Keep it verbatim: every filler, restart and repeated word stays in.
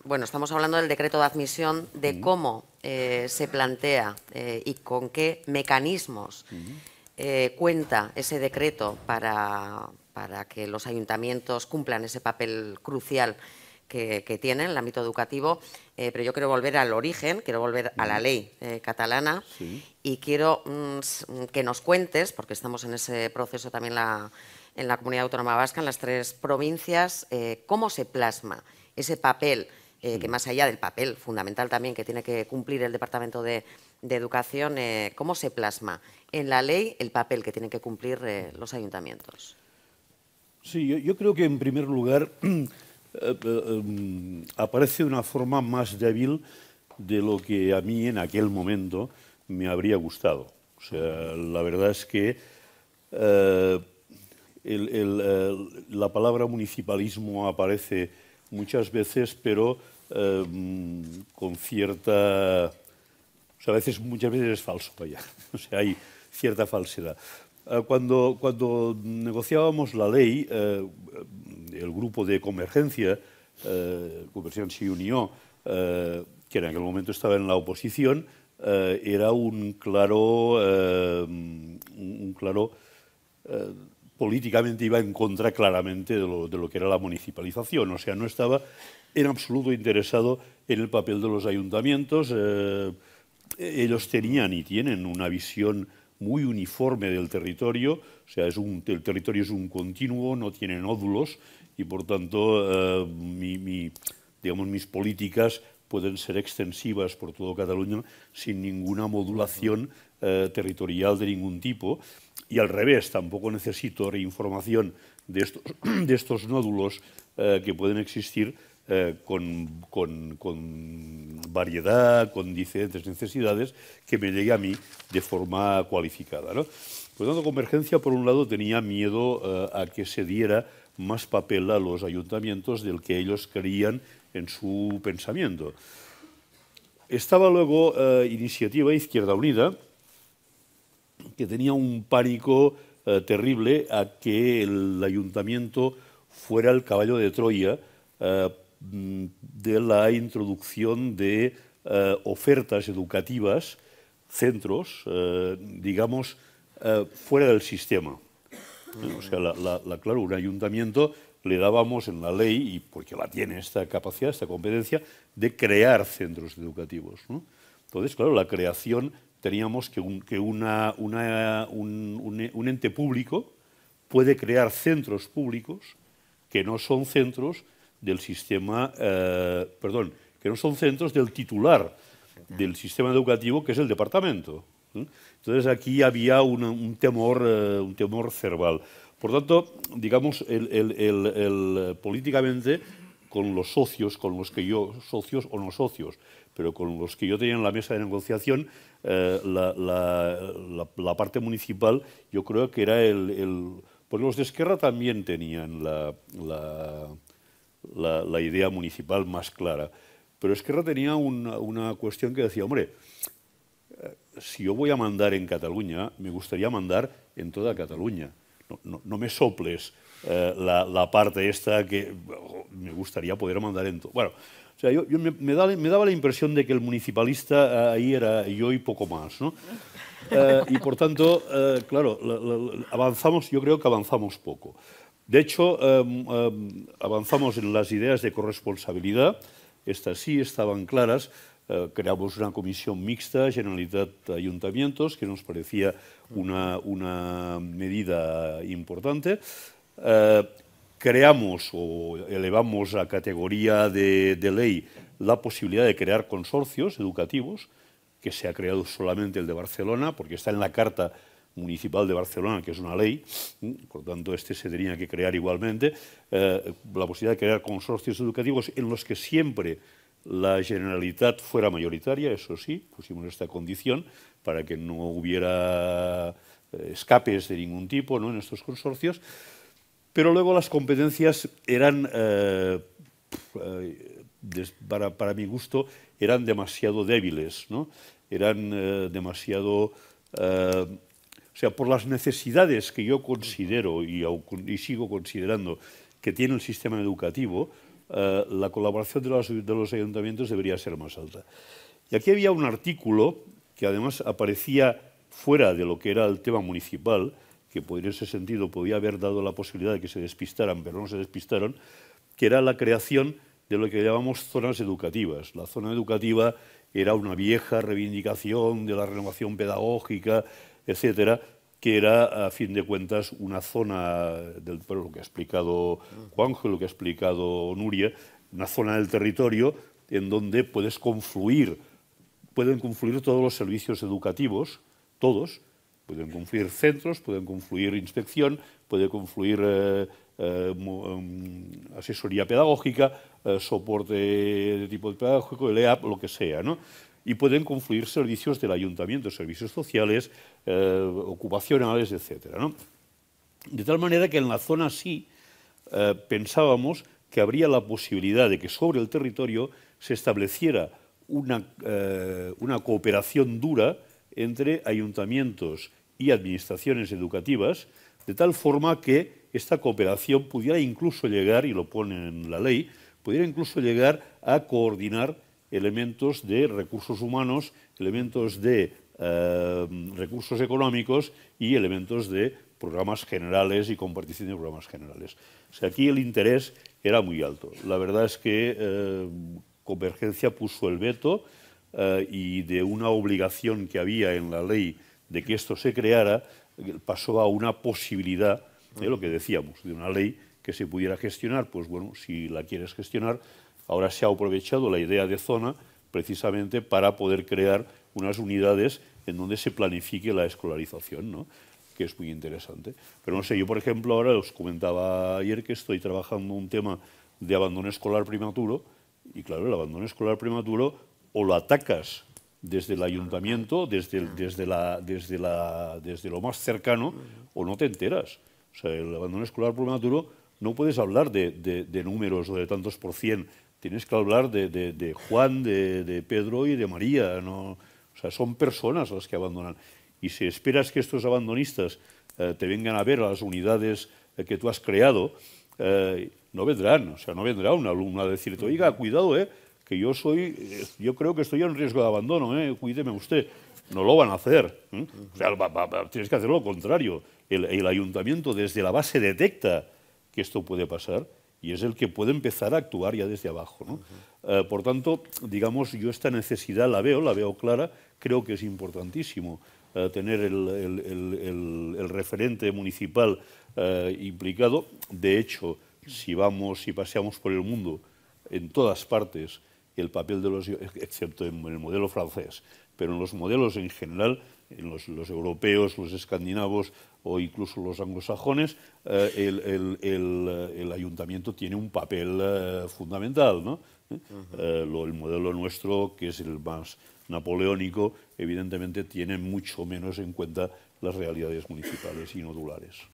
bueno, estamos hablando del decreto de admisión, de cómo eh, se plantea eh, y con qué mecanismos eh, cuenta ese decreto para, para que los ayuntamientos cumplan ese papel crucial que, que tienen en el ámbito educativo, eh, pero yo quiero volver al origen, quiero volver a la ley eh, catalana Sí. y quiero mm, que nos cuentes, porque estamos en ese proceso también la, en la Comunidad Autónoma Vasca, en las tres provincias, eh, cómo se plasma ese papel, eh, que más allá del papel fundamental también que tiene que cumplir el Departamento de, de Educación, eh, cómo se plasma en la ley el papel que tienen que cumplir eh, los ayuntamientos. Sí, yo, yo creo que en primer lugar eh, eh, em, aparece una forma más débil de lo que a mí en aquel momento me habría gustado. O sea, la verdad es que eh, el- el, eh, la palabra municipalismo aparece muchas veces, pero eh, con cierta... O sea, a veces, muchas veces es falso, vaya. O sea, hay cierta falsedad. Eh, Cuando, cuando negociábamos la ley, eh, el grupo de Convergencia, eh, Convergencia y Unió, eh, que en aquel momento estaba en la oposición, eh, era un claro, eh, un claro eh, políticamente iba en contra claramente de lo, de lo que era la municipalización. O sea, no estaba en absoluto interesado en el papel de los ayuntamientos. Eh, ellos tenían y tienen una visión muy uniforme del territorio, o sea, es un, el territorio es un continuo, no tiene nódulos y por tanto eh, mi, mi, digamos, mis políticas pueden ser extensivas por todo Cataluña sin ninguna modulación eh, territorial de ningún tipo. Y al revés, tampoco necesito reinformación de estos, de estos nódulos eh, que pueden existir eh, con, con, con variedad, con diferentes necesidades, que me llegue a mí de forma cualificada, ¿no? Por lo tanto, Convergencia, por un lado, tenía miedo eh, a que se diera más papel a los ayuntamientos del que ellos creían en su pensamiento. Estaba luego eh, Iniciativa Izquierda Unida, que tenía un pánico eh, terrible a que el ayuntamiento fuera el caballo de Troya eh, de la introducción de eh, ofertas educativas, centros, eh, digamos, eh, fuera del sistema. ¿Eh? O sea, la, la, la, claro, un ayuntamiento le dábamos en la ley, y porque la tiene esta capacidad, esta competencia, de crear centros educativos, ¿no? Entonces, claro, la creación teníamos que, un, que una, una, un, un, un ente público puede crear centros públicos que no son centros del sistema, eh, perdón, que no son centros del titular del sistema educativo, que es el departamento. ¿Eh? Entonces aquí había una, un, temor, eh, un temor cerval. Por tanto, digamos, el, el, el, el, políticamente, con los socios, con los que yo, socios o no socios, pero con los que yo tenía en la mesa de negociación, eh, la, la, la, la parte municipal, yo creo que era el... el pues los de Esquerra también tenían la, la, la, la idea municipal más clara. Pero Esquerra tenía una, una cuestión que decía, hombre, eh, si yo voy a mandar en Cataluña, me gustaría mandar en toda Cataluña. No, no, no me soples eh, la, la parte esta que oh, me gustaría poder mandar en todo. Bueno, o sea, yo, yo me, me, da, me, daba la impresión de que el municipalista ahí era yo y poco más, ¿no? Eh, y por tanto, eh, claro, la, la, avanzamos, yo creo que avanzamos poco. De hecho, eh, eh, avanzamos en las ideas de corresponsabilidad, estas sí estaban claras. Eh, creamos una comisión mixta, Generalitat-Ayuntamientos, que nos parecía una, una medida importante. Eh, creamos o elevamos a categoría de, de ley la posibilidad de crear consorcios educativos, que se ha creado solamente el de Barcelona, porque está en la Carta Municipal de Barcelona, que es una ley, por lo tanto este se tenía que crear igualmente, eh, la posibilidad de crear consorcios educativos en los que siempre la Generalitat fuera mayoritaria, eso sí, pusimos esta condición para que no hubiera escapes de ningún tipo, ¿no?, en estos consorcios, pero luego las competencias eran, eh, para, para mi gusto, eran demasiado débiles, ¿no? Eran eh, demasiado... Eh, o sea, por las necesidades que yo considero y, y sigo considerando que tiene el sistema educativo, eh, la colaboración de los, de los ayuntamientos debería ser más alta. Y aquí había un artículo que además aparecía fuera de lo que era el tema municipal, que en ese sentido podía haber dado la posibilidad de que se despistaran, pero no se despistaron, que era la creación de lo que llamamos zonas educativas. La zona educativa era una vieja reivindicación de la renovación pedagógica, etcétera, que era, a fin de cuentas, una zona, del, lo que ha explicado Juanjo, lo que ha explicado Nuria, una zona del territorio en donde puedes confluir, pueden confluir todos los servicios educativos, todos, pueden confluir centros, pueden confluir inspección, puede confluir eh, eh, um, asesoría pedagógica, eh, soporte de tipo pedagógico, el E A P, lo que sea, ¿no? Y pueden confluir servicios del ayuntamiento, servicios sociales, eh, ocupacionales, etcétera, ¿no? De tal manera que en la zona sí eh, pensábamos que habría la posibilidad de que sobre el territorio se estableciera una, eh, una cooperación dura entre ayuntamientos y administraciones educativas, de tal forma que esta cooperación pudiera incluso llegar, y lo pone en la ley, pudiera incluso llegar a coordinar elementos de recursos humanos, elementos de eh, recursos económicos y elementos de programas generales y compartición de programas generales. O sea, aquí el interés era muy alto. La verdad es que eh, Convergencia puso el veto eh, y de una obligación que había en la ley de que esto se creara, pasó a una posibilidad, de lo que decíamos, de una ley que se pudiera gestionar. Pues bueno, si la quieres gestionar, ahora se ha aprovechado la idea de zona precisamente para poder crear unas unidades en donde se planifique la escolarización, ¿no? Que es muy interesante. Pero no sé, yo por ejemplo ahora os comentaba ayer que estoy trabajando un tema de abandono escolar prematuro, y claro, el abandono escolar prematuro o lo atacas desde el ayuntamiento, desde, el, desde, la, desde, la, desde lo más cercano, o no te enteras. O sea, el abandono escolar prematuro no puedes hablar de, de, de números o de tantos por cien, tienes que hablar de, de, de Juan, de, de Pedro y de María, ¿no? O sea, son personas las que abandonan. Y si esperas que estos abandonistas eh, te vengan a ver a las unidades eh, que tú has creado, eh, no vendrán, o sea, no vendrá un alumno a decirte, oiga, cuidado, eh, que yo soy, eh, yo creo que estoy en riesgo de abandono, eh, cuídeme usted. No lo van a hacer. ¿eh? O sea, va, va, va, tienes que hacer lo contrario. El, el ayuntamiento desde la base detecta que esto puede pasar y es el que puede empezar a actuar ya desde abajo, ¿no? Uh-huh. eh, por tanto, digamos, yo esta necesidad la veo, la veo clara, creo que es importantísimo eh, tener el, el, el, el, el referente municipal eh, implicado. De hecho, si vamos, si paseamos por el mundo, en todas partes, el papel de los, excepto en el modelo francés, pero en los modelos en general, en los, los europeos, los escandinavos o incluso los anglosajones, eh, el, el, el, el ayuntamiento tiene un papel eh, fundamental, ¿no? Uh-huh. eh, lo, el modelo nuestro, que es el más napoleónico, evidentemente tiene mucho menos en cuenta las realidades municipales y nodulares.